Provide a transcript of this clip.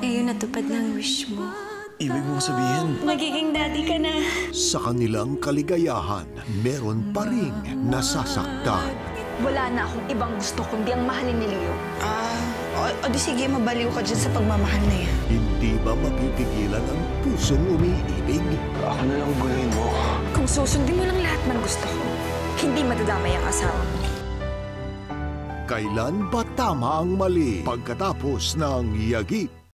Ngayon natupad na ang wish mo. Ibig mong sabihin, Magiging daddy ka na. Sa kanilang kaligayahan, meron pa ring nasasaktan. Wala na akong ibang gusto kundi ang mahalin ni Leo. O di sige, mabaliw ka dyan sa pagmamahal na yan. Hindi ba mapipigilan ang pusong umiibig? ako na lang guluhin mo. Kung susundin mo lang lahat ng gusto ko, hindi madadamay ang asawa mo. Kailan ba tama ang mali? Pagkatapos ng yagi.